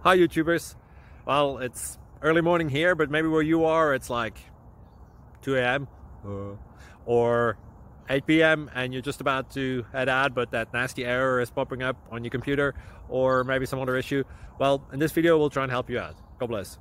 Hi YouTubers. Well, it's early morning here, but maybe where you are it's like 2 a.m. or 8 p.m. and you're just about to head out, but that nasty error is popping up on your computer, or maybe some other issue. Well, in this video we'll try and help you out. God bless.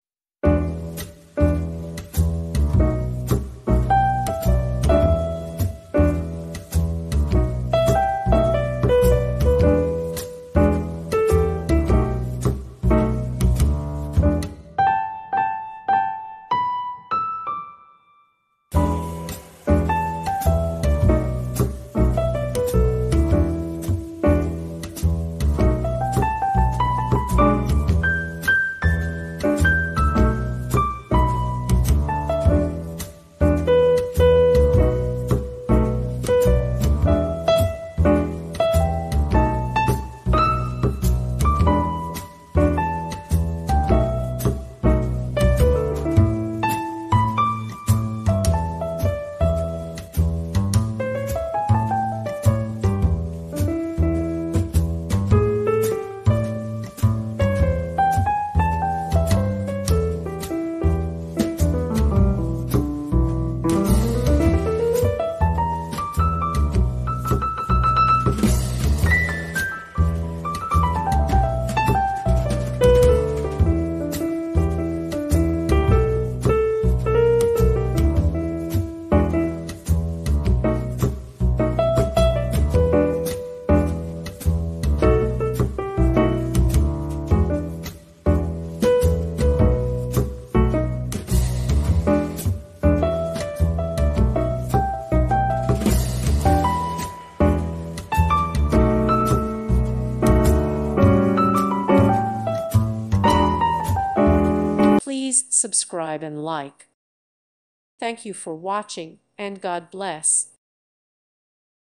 Please subscribe and like. Thank you for watching, and God bless.